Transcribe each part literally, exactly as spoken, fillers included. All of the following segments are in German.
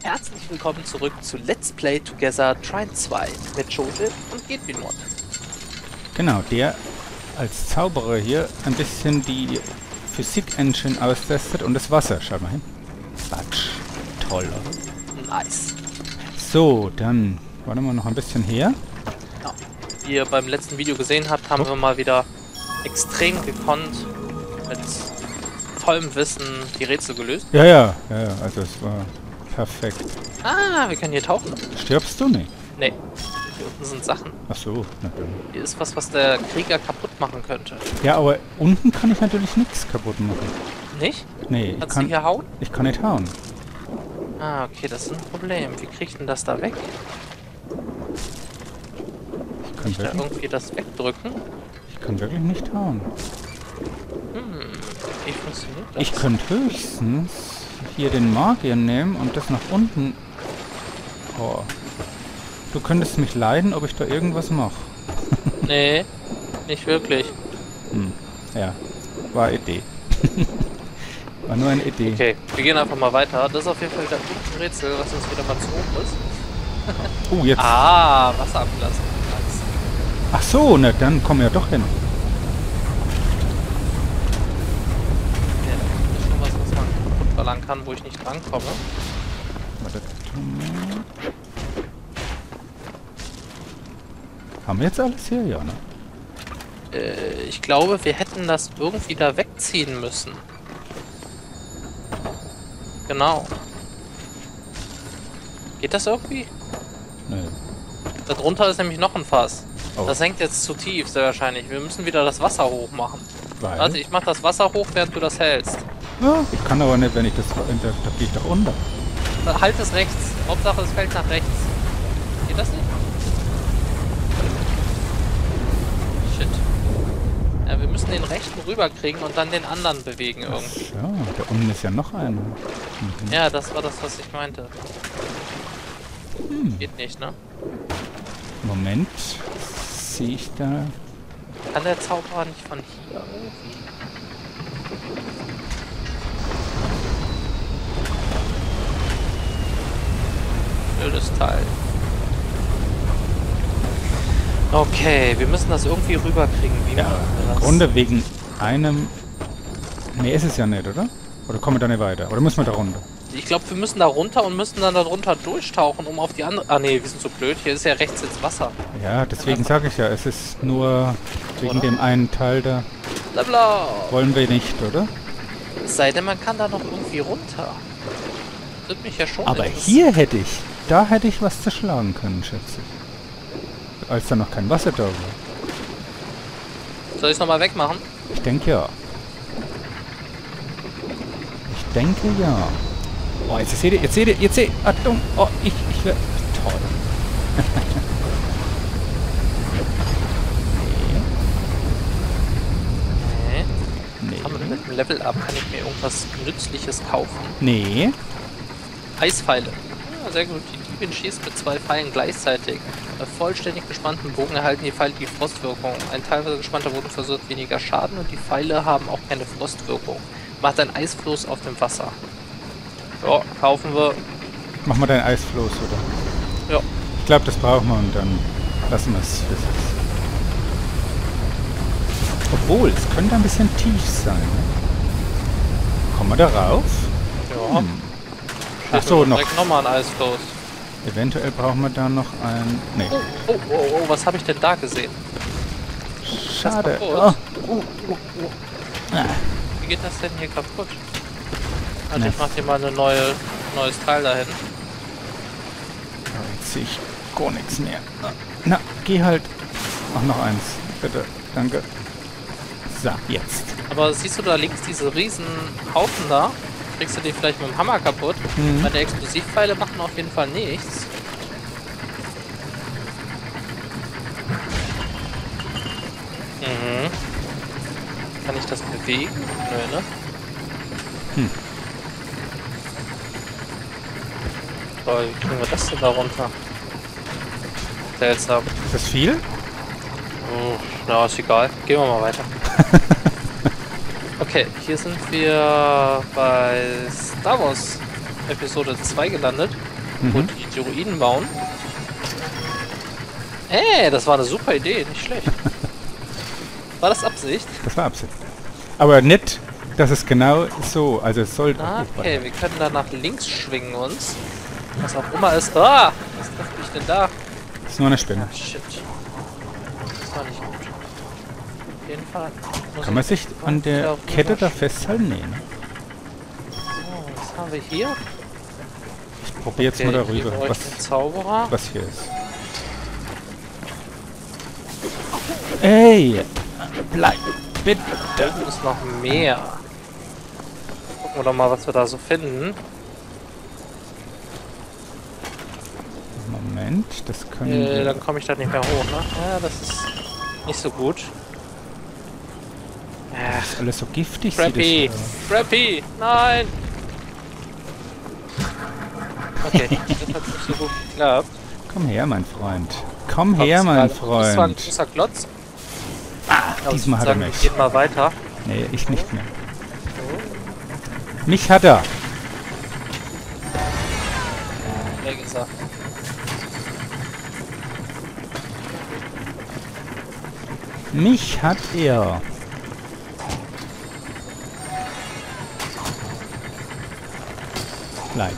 Herzlich willkommen zurück zu Let's Play Together Trine zwei mit Joseph und Gedwinot. Genau, der als Zauberer hier ein bisschen die Physik-Engine austestet und das Wasser. Schaut mal hin. Batsch. Toll, oder? Nice. So, dann warte mal noch ein bisschen her. Ja. Wie ihr beim letzten Video gesehen habt, haben oh. wir mal wieder extrem gekonnt mit tollem Wissen die Rätsel gelöst. Ja, ja, ja, ja, also es war perfekt. Ah, wir können hier tauchen. Stirbst du nicht? Nee. Hier unten sind Sachen. Ach so, natürlich. Hier ist was, was der Krieger kaputt machen könnte. Ja, aber unten kann ich natürlich nichts kaputt machen. Nicht? Nee, Kannst ich kann, du hier hauen? Ich kann nicht hauen. Ah, okay, das ist ein Problem. Wie krieg ich denn das da weg? Ich kann kann ich da irgendwie das wegdrücken? Ich kann wirklich nicht hauen. Hm, wie funktioniert das? Ich könnte höchstens hier den Magier nehmen und das nach unten... Oh. Du könntest mich leiden, ob ich da irgendwas mache. Nee, nicht wirklich. Hm. Ja, war Idee. War nur eine Idee. Okay, wir gehen einfach mal weiter. Das ist auf jeden Fall wieder ein Rätsel, was uns wieder mal zu hoch ist. Oh, jetzt... Ah, Wasser abgelassen. Nice. Ach so, ne, dann kommen wir ja doch hin. Ja, da ist schon was, was man kaputt ballern kann, wo ich nicht drankomme. Warte. Haben wir jetzt alles hier? Ja, ne? Äh, ich glaube, wir hätten das irgendwie da wegziehen müssen. Genau. Geht das irgendwie? Nee. Da drunter ist nämlich noch ein Fass. Oh. Das hängt jetzt zu tief, sehr wahrscheinlich. Wir müssen wieder das Wasser hoch machen. Weil? Warte, ich mach das Wasser hoch, während du das hältst. Ja, ich kann aber nicht, wenn ich das... Da, da gehe ich doch unter. Halt es rechts. Hauptsache es fällt nach rechts. Geht das nicht? Shit. Ja, wir müssen den rechten rüberkriegen und dann den anderen bewegen irgendwie. Ja, da unten ist ja noch einer. Mhm. Ja, das war das, was ich meinte. Hm. Geht nicht, ne? Moment. Sehe ich da... Kann der Zauberer nicht von hier irgendwie? Blödes Teil. Okay, wir müssen das irgendwie rüberkriegen. Wie Ja, machen wir im das? Grunde wegen einem... Nee, ist es ja nicht, oder? Oder kommen wir da nicht weiter? Oder müssen wir da runter? Ich glaube, wir müssen da runter und müssen dann da drunter durchtauchen, um auf die andere... Ah nee, wir sind so blöd. Hier ist ja rechts jetzt Wasser. Ja, deswegen sage ich ja, es ist nur wegen Oder? dem einen Teil da. Blabla. Wollen wir nicht, oder? Es sei denn, man kann da noch irgendwie runter. Das wird mich ja schon Aber interessieren. hier hätte ich, da hätte ich was zerschlagen können, schätze ich. Als da noch kein Wasser da war. Soll ich es nochmal wegmachen? Ich denke ja. Ich denke ja. Oh, jetzt seht ihr, jetzt seht ihr, jetzt seht ihr. Achtung. Oh, ich, ich werde... Toll. Nee. Nee. Aber mit dem Level Up kann ich mir irgendwas Nützliches kaufen. Nee. Eispfeile. Ja, sehr gut. Die Diebin schießt mit zwei Pfeilen gleichzeitig. Bei vollständig gespannten Bogen erhalten die Pfeile die Frostwirkung. Ein teilweise gespannter Bogen verursacht weniger Schaden und die Pfeile haben auch keine Frostwirkung. Macht ein Eisfluss auf dem Wasser. Ja, kaufen wir. Mach mal dein Eisfloß, oder? Ja. Ich glaube, das brauchen wir und dann lassen wir es. Obwohl, es könnte ein bisschen tief sein. Ne? Kommen wir da rauf? Ja. Hm. Ach so, noch. Direkt nochmal ein Eisfluss. Eventuell brauchen wir da noch ein... Nee. Oh, oh, oh, oh, was habe ich denn da gesehen? Schade. Das Oh. war Oh, oh, oh. Ah. Wie geht das denn hier kaputt? Also Na. ich mach dir mal eine neue, neues Teil dahin. Ja, jetzt sehe ich gar nichts mehr. Na, geh halt. Ach, noch eins. Bitte. Danke. So, jetzt. Aber siehst du da links diese riesen Haufen da? Kriegst du die vielleicht mit dem Hammer kaputt? Mhm. Meine Explosivpfeile machen auf jeden Fall nichts. Mhm. Kann ich das bewegen? Nö, ne? Hm. So, wie kriegen wir das denn da runter? Seltsam. Ist das viel? Oh, na, ist egal. Gehen wir mal weiter. Okay, hier sind wir bei Star Wars Episode zwei gelandet. wo die die Ruinen bauen. Ey, das war eine super Idee, nicht schlecht. War das Absicht? Das war Absicht. Aber nicht, dass es genau so, also es sollte... Ah, okay, wir können da nach links schwingen uns. Was auch immer ist. Ah! Was trifft mich denn da? Das ist nur eine Spinne. Ah, shit. Das war nicht gut. Auf jeden Fall. Kann man sich an der Kette da festhalten? Nee, ne? So, was haben wir hier? Ich probiere jetzt Okay, mal darüber, hier was, ein Zauberer. was hier ist. Ey! Bleib! Bitte! Da ist noch mehr. Gucken wir doch mal, was wir da so finden. Moment, das können Äh, wir... dann komme ich da nicht mehr hoch, ne? Ja, das ist nicht so gut. Das ist alles so giftig. Crappy! sieht es Crappy! Nein! Okay, das hat nicht so gut geklappt. aus. Komm her, mein Freund. Komm her, mein Das war ein Freund. großer Klotz. Ah, Aber diesmal ich hat er würde mich. sagen, wir gehen mal weiter. Nee, ich nicht mehr. Mich hat er. Wie gesagt. Mich hat er. Leider.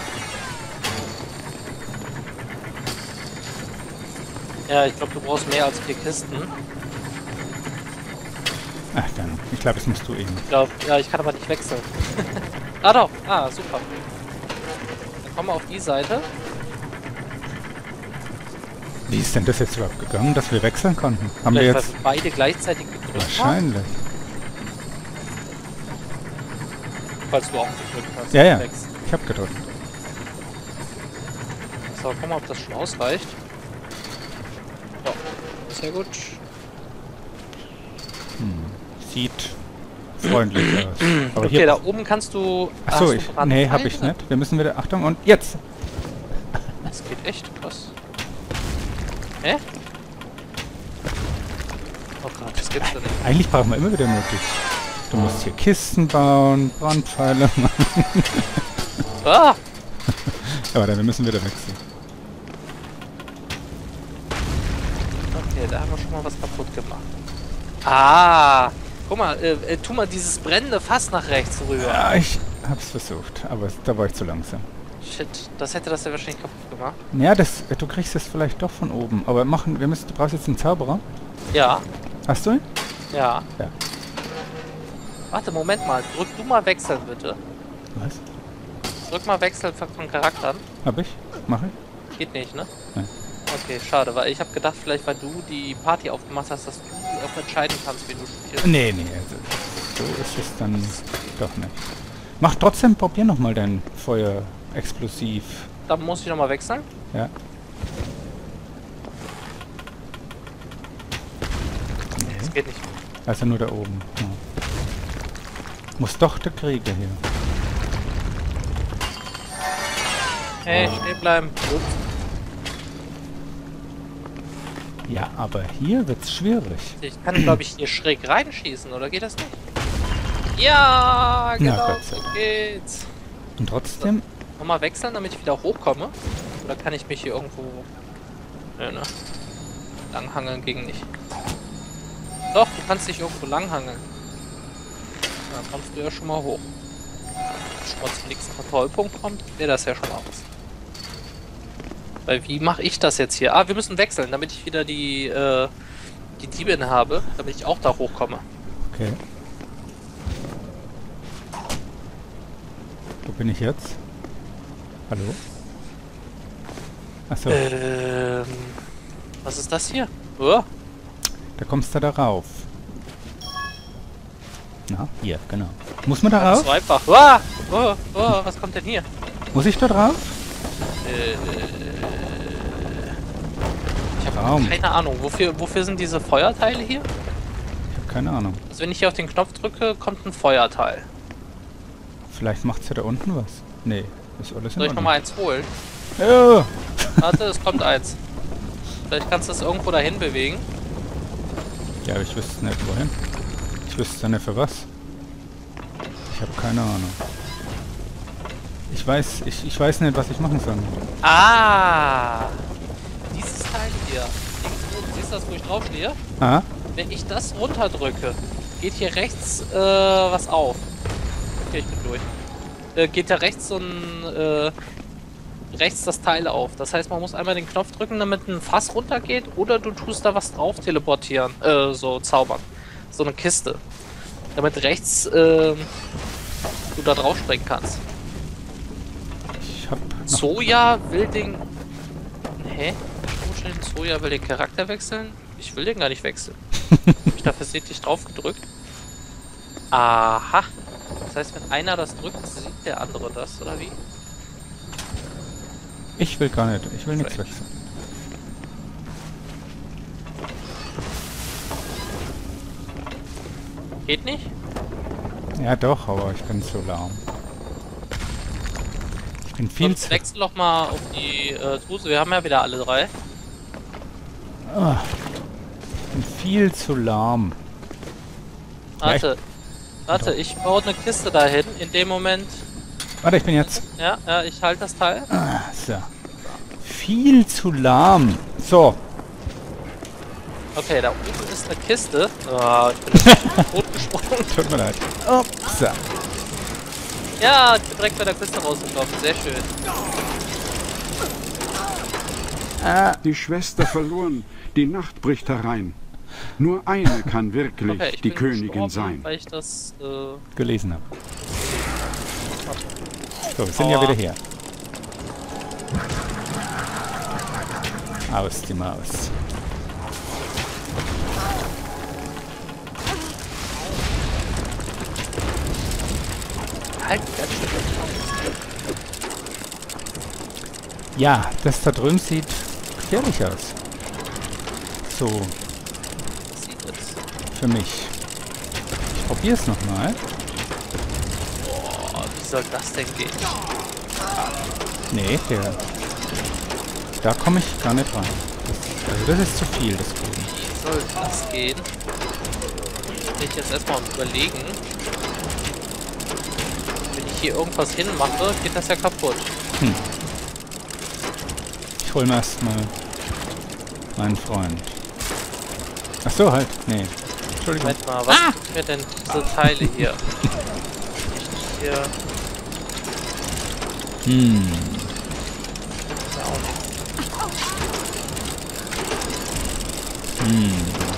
Ja, ich glaube, du brauchst mehr als vier Kisten. Ach dann, ich glaube, das musst du eben. Ich glaube, ja, ich kann aber nicht wechseln. Ah doch, ah, super. Dann kommen wir auf die Seite. Wie ist denn das jetzt überhaupt gegangen, dass wir wechseln konnten? Haben wir Vielleicht, jetzt... weil wir beide gleichzeitig gedrückt haben, Wahrscheinlich. falls du auch gedrückt hast. Ja, ja. Wechseln. Ich habe gedrückt. So, guck mal, ob das schon ausreicht. Ja, sehr gut. Hm. Sieht freundlich aus. Aber Okay, hier... da oben kannst du... Achso, hast ich... du Nee, Brandpfeile? hab ich nicht. Wir müssen wieder... Achtung, und jetzt! Das geht echt krass. Hä? Oh Gott, das gibt's denn nicht. Eigentlich brauchen wir immer wieder möglich. Du musst hier Kisten bauen, Brandpfeile machen. Ah! Aber dann, wir müssen wieder wechseln. Okay, da haben wir schon mal was kaputt gemacht. Ah! Guck mal, äh, äh, tu mal dieses brennende Fass nach rechts rüber. Ja, ich hab's versucht, aber es- da war ich zu langsam. Shit, das hätte das ja wahrscheinlich kaputt gemacht. Ja, das, du kriegst es vielleicht doch von oben. Aber machen, wir müssen, du brauchst jetzt einen Zauberer. Ja, Hast du ihn? ja. Ja. Warte, Moment mal. Drück du mal wechseln, bitte. Was? Drück mal wechseln von von Charakteren. Hab ich? Mach ich? Geht nicht, ne? Nein. Okay, schade, weil ich habe gedacht, vielleicht weil du die Party aufgemacht hast, dass du auch entscheiden kannst, wie du spielst. Nee, nee, also so ist es dann doch nicht. Mach trotzdem, probier nochmal dein Feuer explosiv. Dann muss ich nochmal wechseln. Ja. Das geht nicht. Also nur da oben. Ja. Muss doch der Krieger hier. Hey, stehen bleiben. Ups. Ja, aber hier wird's schwierig. Ich kann, glaube ich, hier schräg reinschießen, oder geht das nicht? Ja, genau, Gott sei so Dank. geht's. Und trotzdem, Nochmal wechseln, damit ich wieder hochkomme. Oder kann ich mich hier irgendwo... Nö, ne? Langhangeln ging nicht. Doch, du kannst dich irgendwo langhangeln. Dann kommst du ja schon mal hoch. Wenn schon mal zum nächsten Kontrollpunkt kommt, wäre das ja schon mal was. Weil wie mache ich das jetzt hier? Ah, wir müssen wechseln, damit ich wieder die, äh, die Diebin habe, damit ich auch da hochkomme. okay. Wo bin ich jetzt? Hallo? Achso, Ähm, was ist das hier? Oh, da kommst du da rauf. Na, hier, genau. Muss man da rauf? so einfach. Oh, oh, oh, was kommt denn hier? Muss ich da drauf? Äh, ich habe Raum. keine Ahnung. Wofür, wofür sind diese Feuerteile hier? Ich habe keine Ahnung. Also wenn ich hier auf den Knopf drücke, kommt ein Feuerteil. Vielleicht macht's ja da unten was. Nee, ist alles in Soll ich Ordnung. nochmal eins holen? Ja. Warte, es kommt eins. Vielleicht kannst du es irgendwo dahin bewegen. Ja, aber ich wüsste nicht wohin. Ich wüsste nicht für was. Ich habe keine Ahnung. Ich weiß, ich, ich weiß nicht, was ich machen soll. Ah! Dieses Teil hier. Links oben, siehst du das, wo ich drauf stehe? Ah? Wenn ich das runterdrücke, geht hier rechts äh, was auf. Okay, ich bin durch. Äh, geht da rechts so ein äh, rechts das Teil auf. Das heißt, man muss einmal den Knopf drücken, damit ein Fass runtergeht, oder du tust da was drauf teleportieren, äh, so zaubern. So eine Kiste. Damit rechts äh, du da drauf springen kannst. Ich hab noch Soja will den... Hä? Soja will den Charakter wechseln? Ich will den gar nicht wechseln. Hab ich da versehentlich drauf gedrückt? Aha. Das heißt, wenn einer das drückt, sieht der andere das, oder wie? Ich will gar nicht. Ich will nichts Vielleicht. wechseln. Geht nicht? Ja doch, aber ich bin zu lahm. Ich bin viel Sonst zu... wechsel doch mal auf die äh, Druse. Wir haben ja wieder alle drei. Ah, ich bin viel zu lahm. Warte. Warte, ich baue eine Kiste dahin. In dem Moment... Warte, ich bin jetzt... Ja, ja, ich halte das Teil. Ah, so. Viel zu lahm. So. Okay, da oben ist eine Kiste. Oh, ich bin totgesprungen. Tut mir leid. Oh, so. Ja, ich bin direkt bei der Kiste rausgelaufen. Sehr schön. Ah, Die Schwester verloren. Die Nacht bricht herein. Nur eine kann wirklich Okay, ich die bin Königin gestorben, sein. weil ich das... Äh, gelesen habe. So, wir sind Oh. ja wieder hier. Aus die Maus. halt ganz schön. Ja, das da drüben sieht gefährlich aus. So, Sieht es. für mich. Ich probiere es nochmal. Boah, wie soll das denn gehen? Nee, der... Da komme ich gar nicht rein. Das, also das ist zu viel, das Boden. Wie soll das gehen? Bin ich jetzt erstmal am Überlegen. Wenn ich hier irgendwas hinmache, geht das ja kaputt. Hm. Ich hol mir erstmal meinen Freund. Ach so, halt. Nee. Entschuldigung. Moment mal, was sind mir denn diese Teile hier? Hier. Hm. Ja, auch nicht. Hm.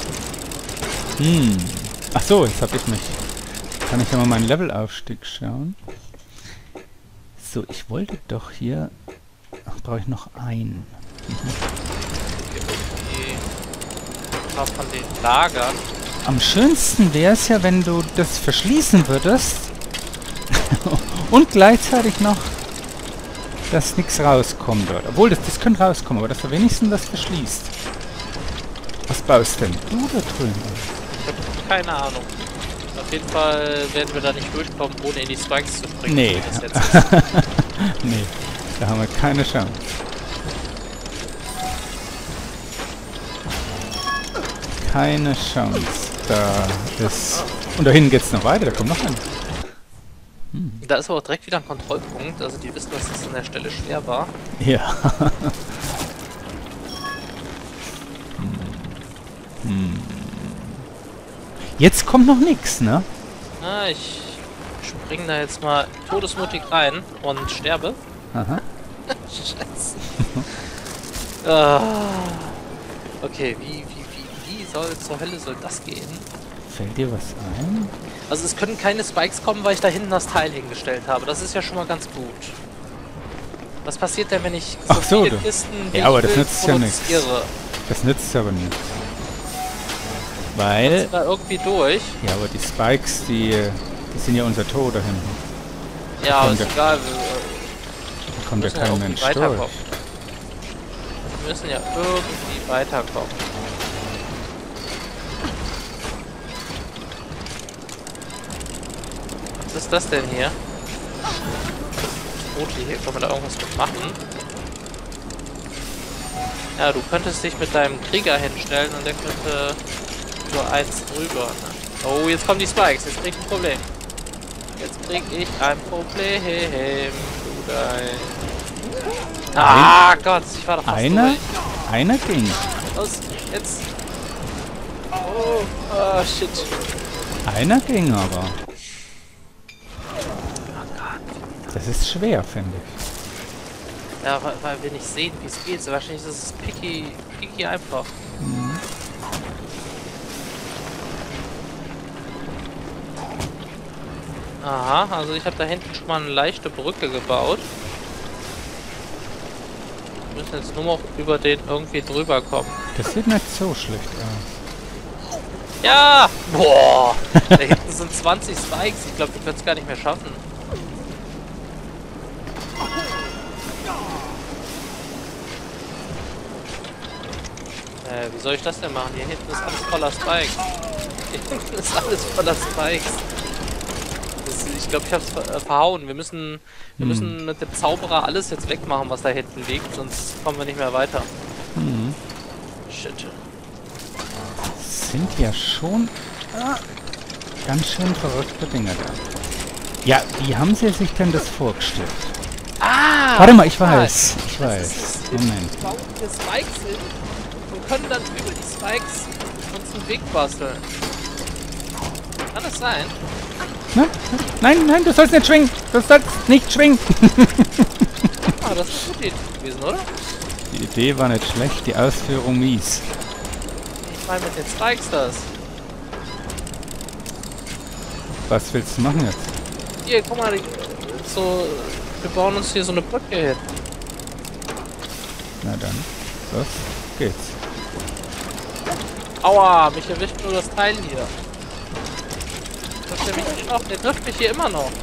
Hm. Ach so, jetzt habe ich mich... Kann ich ja mal meinen Levelaufstieg schauen. So, ich wollte doch hier... Ach, brauche ich noch einen. Irgendwie ein paar von den Lagern. Am schönsten wäre es ja, wenn du das verschließen würdest. Und gleichzeitig noch, dass nichts rauskommt dort. Obwohl, das, das könnte rauskommen, aber dass du wenigstens das verschließt. Was baust denn du da drüben? Ich habe keine Ahnung. Auf jeden Fall werden wir da nicht durchkommen, ohne in die Spikes zu springen. Nee. wie das jetzt ist. Nee, da haben wir keine Chance. Keine Chance. Da ist... Und da hinten geht's noch weiter, da kommt noch ein. Da ist aber auch direkt wieder ein Kontrollpunkt. Also die wissen, dass das an der Stelle schwer war. Ja. hm. Jetzt kommt noch nichts, ne? Na, ich springe da jetzt mal todesmutig rein und sterbe. Aha. Scheiße. ah. Okay, wie, wie, wie, wie soll zur Hölle soll das gehen? Fällt dir was ein? Also es können keine Spikes kommen, weil ich da hinten das Teil hingestellt habe. Das ist ja schon mal ganz gut. Was passiert denn, wenn ich so, Ach so, viele du- Kisten wie Ja, aber ich das will, nützt ja nichts. produziere? Das nützt aber nichts. Weil... Da irgendwie durch. Ja, aber die Spikes, die, die sind ja unser Tod da hinten. Ja, aber Kommt ist ja- egal. Wir, Da kommt ja müssen ja kein irgendwie Mensch weiterkommen. durch. wir müssen ja irgendwie weiterkommen. Was ist das denn hier? Rote hier, können wir da irgendwas mit machen? Ja, du könntest dich mit deinem Krieger hinstellen und der könnte nur eins drüber. Ne? Oh, jetzt kommen die Spikes, jetzt krieg ich ein Problem. Jetzt krieg ich ein Problem. geil. Ah Gott, ich war doch fast Einer? durch. Einer ging. Los, jetzt. Oh, oh shit. Einer ging aber. Das ist schwer, finde ich. Ja, weil, weil wir nicht sehen, wie es geht. So wahrscheinlich ist es picky, picky einfach. Mhm. Aha, also ich habe da hinten schon mal eine leichte Brücke gebaut. Wir müssen jetzt nur noch über den irgendwie drüber kommen. Das sieht nicht so schlecht aus. Ja! Boah! Da hinten sind zwanzig Spikes. Ich glaube, wir können es gar nicht mehr schaffen. Äh, wie soll ich das denn machen? Hier hinten ist alles voller Spikes. Hier hinten ist alles voller Spikes. Das, ich glaube, ich habe es ver äh, verhauen. Wir müssen, wir Hm. müssen mit dem Zauberer alles jetzt wegmachen, was da hinten liegt, sonst kommen wir nicht mehr weiter. Mhm. Shit. Sind ja schon ah, ganz schön verrückte Dinge da. Ja, wie haben sie sich denn das vorgestellt? Ah! Warte mal, ich weiß. Ich weiß. Das ist, Moment. wir bauen hier Spikes hin und können dann über die Spikes uns einen Weg basteln. Kann das sein? Na? Nein, nein, du sollst nicht schwingen. Du sollst nicht schwingen. Ah, das ist eine gute Idee gewesen, oder? Die Idee war nicht schlecht, die Ausführung mies. Ich meine mit den Spikes das. Was willst du machen jetzt? Hier, guck mal, die, so, wir bauen uns hier so eine Brücke hin. Na dann, los geht's. Aua, mich erwischt nur das Teil hier. Trifft der mich nicht noch? Der trifft mich hier immer noch.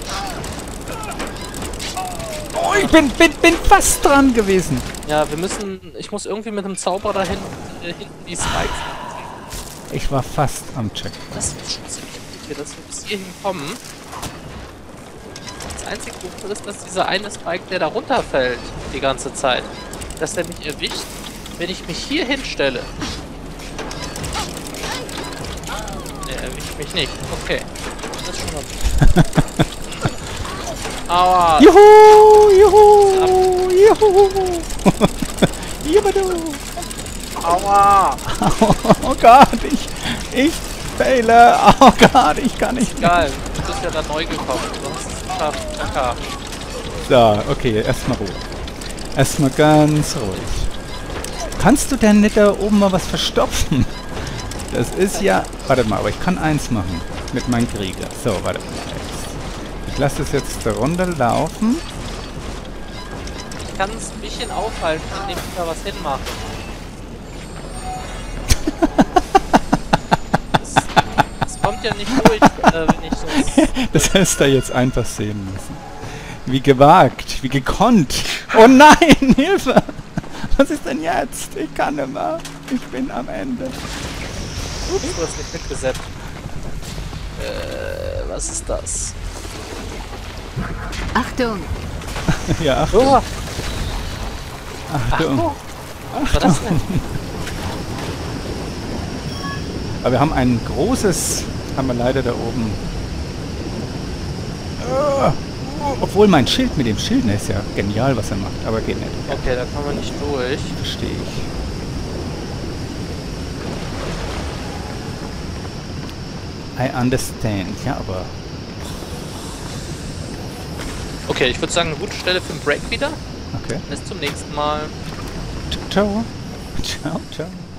Oh, ich bin, bin, bin fast dran gewesen. Ja, wir müssen, ich muss irgendwie mit dem Zauberer da hinten, äh, hinten die Spikes. Ich war fast am Check. Das ist schon ziemlich gut hier, dass wir bis hierhin kommen. Das einzige Problem ist, dass dieser eine Spike, der da runterfällt, die ganze Zeit, dass der mich erwischt, wenn ich mich hier hinstelle. Der erwischt mich nicht. Okay. Das ist schon mal gut. Aua! Juhu, juhu, juhu. Juhu. Aua! Oh Gott, ich, ich fehle. Oh Gott, ich kann nicht. Egal, du bist ja da neu gekommen. Du hast es geschafft. Kaka. So, okay, erstmal Ruhe. Erstmal ganz ruhig. Kannst du denn nicht da oben mal was verstopfen? Das ist ja... Warte mal, aber ich kann eins machen. Mit meinem Krieger. So, warte mal. Ich lasse das jetzt da runterlaufen. Ich kann es ein bisschen aufhalten, indem ich da was hinmache. Das, das kommt ja nicht durch, äh, wenn ich so... Das heißt da jetzt einfach sehen müssen. Wie gewagt, wie gekonnt. Oh nein, Hilfe! Was ist denn jetzt? Ich kann nicht mehr. Ich bin am Ende. Ups, du hast nicht mitgesetzt. Äh, was ist das? Achtung! Ja, Achtung. Oh, Achtung. was war das denn? Aber wir haben ein großes... Haben wir leider da oben. Ah, obwohl mein Schild mit dem Schild ist ja genial, was er macht. Aber geht nicht. Okay, da kommen wir nicht durch. Verstehe ich. I understand. Ja, aber... Okay, ich würde sagen, eine gute Stelle für den Break wieder. Okay. Bis zum nächsten Mal. Ciao. Ciao, ciao.